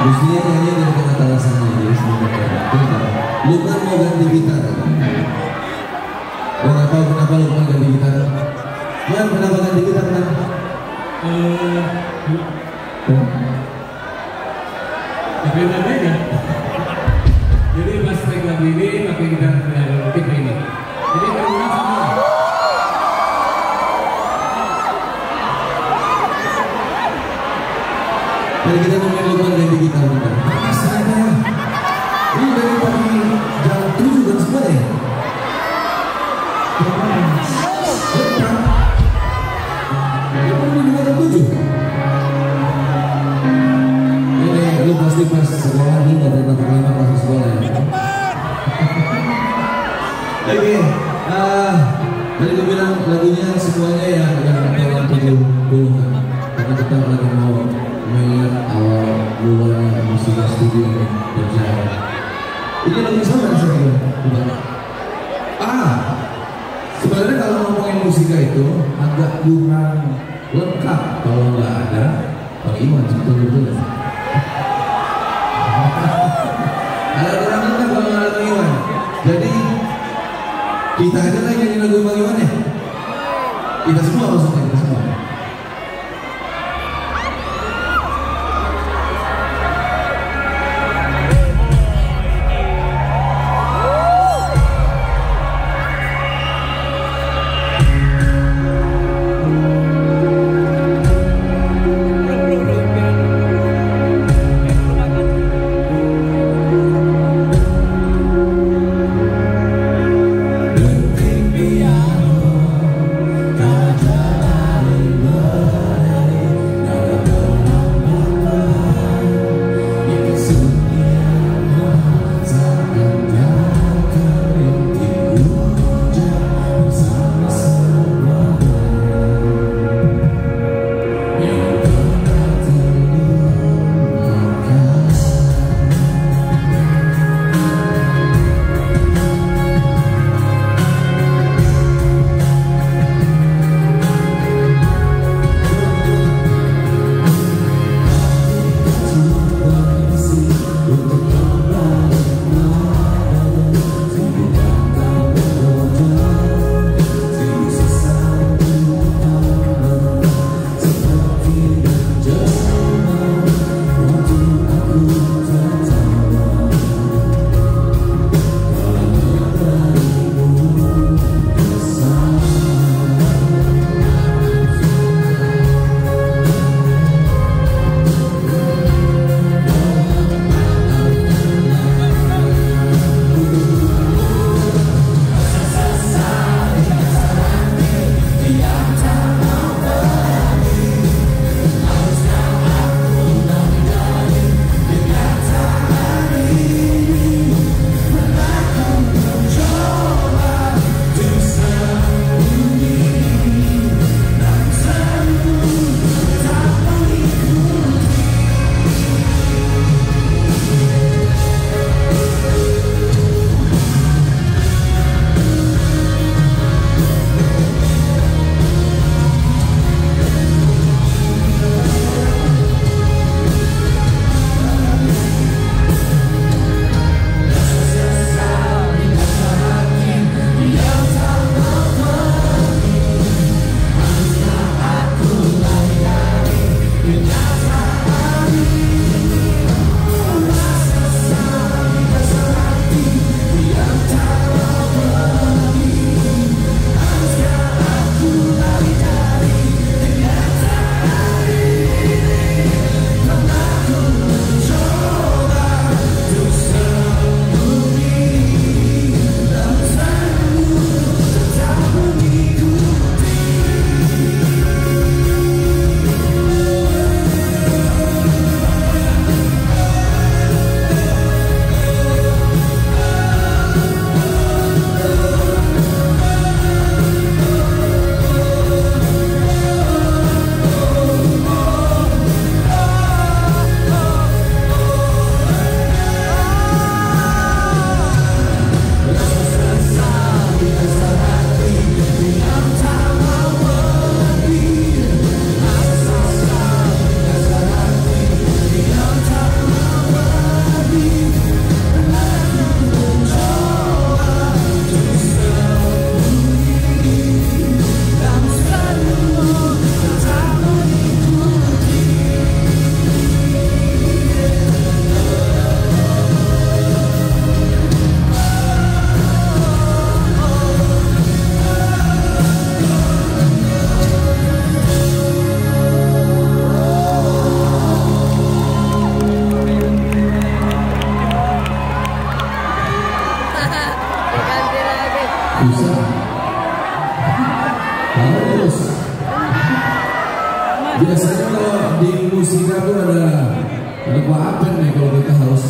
Mestinya nyanyi dari kata alasannya jadi sebenarnya. Lukman mau ganti gitar. Gua nggak tahu kenapa Lukman ganti gitar. Man, kenapa ganti gitar man? Beda-beda. Jadi pas track lagu ini pakai gitar yang tipe ini. Jadi kedengaran sama. Jadi kita ngomongin Lukman ganti gitar bentar. Panas ternyata ya. Ini dari pagi jam 7 kan semua ya? Panas. Lepas. Lepas ini jam 7. Ini lu pasti pas sekolah nih gak pernah terlama pas sekolah ya. Oke, tadi gue bilang lagunya semuanya yang tahun 70-an. Karena kita lagi mau melihat awal mulanya musik studio ini berjalan. Ini lagu sama saya kira. Sebenarnya kalau ngomongin musika itu agak kurang lengkap kalau nggak ada Bang Iwan betul-betul. Ada kurang lengkap kalau nggak ada Bang Iwan. Jadi kita aja lagi nyanyi lagu Bang Iwan ya. Kita semua maksudnya kita semua. Kapan nih kalau kita harus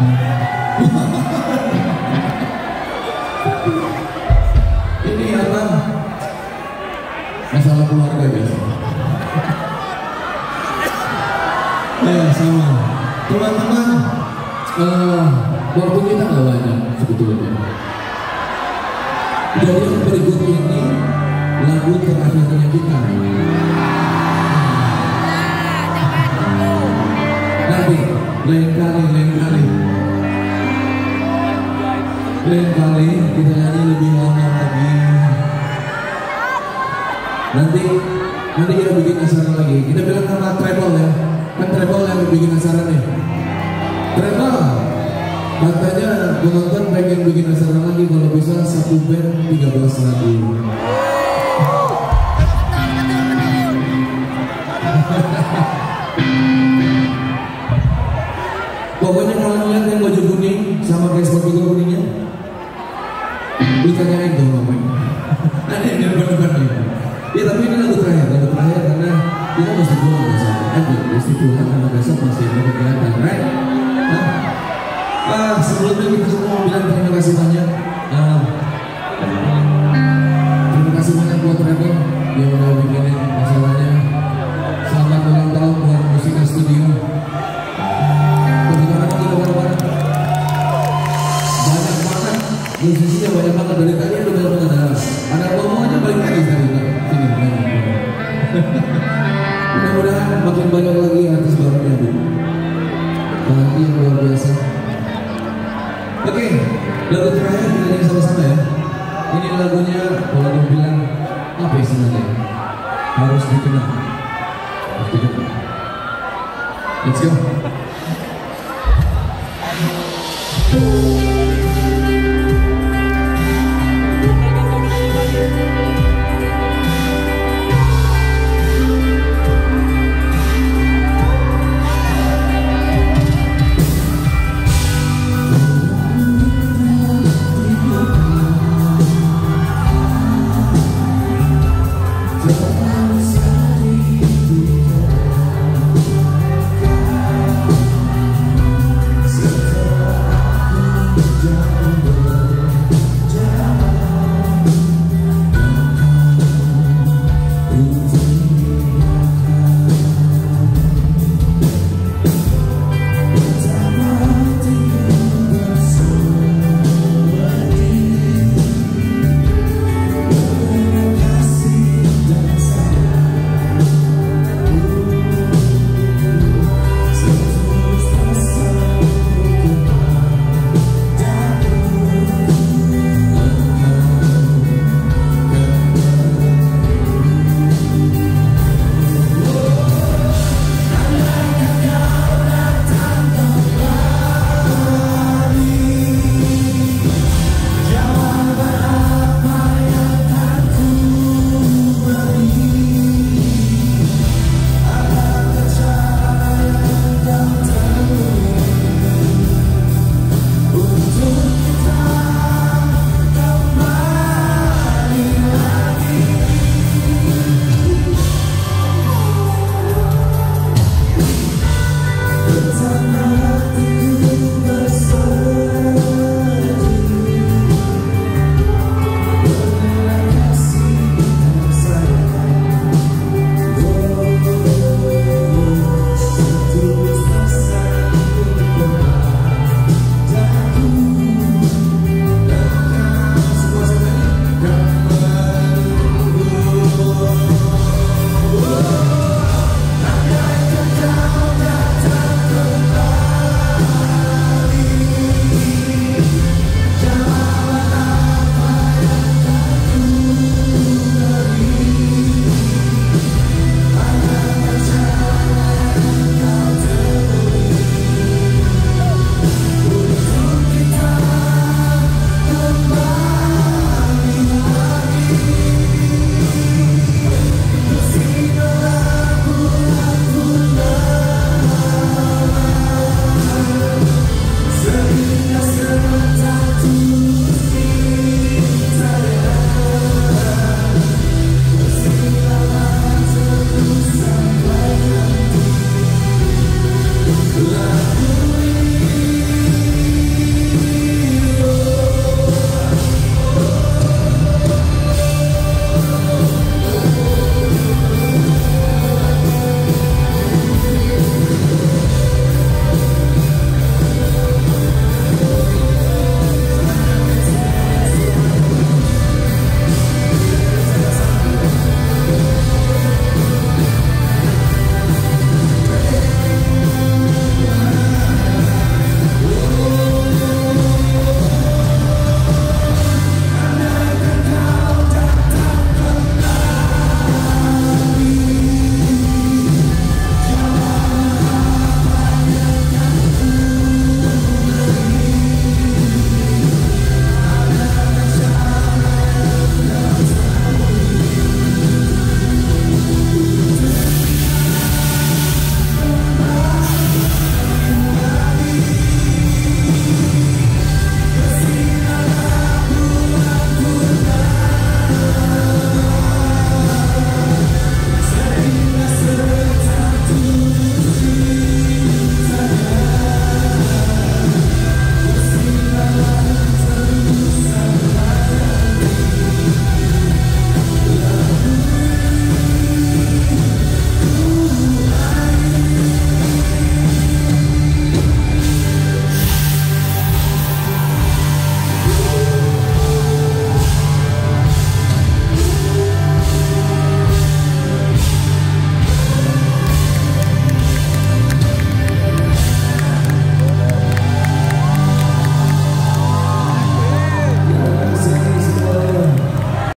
ini apa? Masalah keluarga biasa. Ya sama. Teman-teman, waktu kita nggak banyak sebetulnya. Jadi yang berikut ini lagu terakhirnya kita. Nanti lain kali kita nyanyi lebih lama lagi. Nanti kita bikin acara lagi. Kita bilang nama treble ya. Kan treble yang bikin acara nih. Treble. Katanya penonton pengen bikin acara lagi, kalau bisa satu band 13 lagu. Pokoknya kalau lihat yang baju kuning sama kayak sepatu kuningnya, ditanyain dong ngapain. Ada yang depan-depan nih. Ya tapi ini lagu terakhir karena kita mesti pulang besok. Mesti pulang karena besok masih ada kegiatan, right? Sebelumnya kita semua bilang terima kasih banyak. Terima kasih banyak buat Rebel yang udah bikinin masalahnya. Selamat ulang tahun buat Musika Studio. Kebetulan kita bareng-bareng. Banyak banget musisinya, banyak banget dari tadi udah benar-benar ada ngomong aja balik lagi tadi. Sini. Mudah-mudahan makin banyak lagi artis barunya, Bu. Lagi yang luar biasa. Oke, lagu terakhir kita nyanyi sama-sama ya. Ini lagunya kalau aku bilang apa istilahnya? Harus dikenal. Let's go.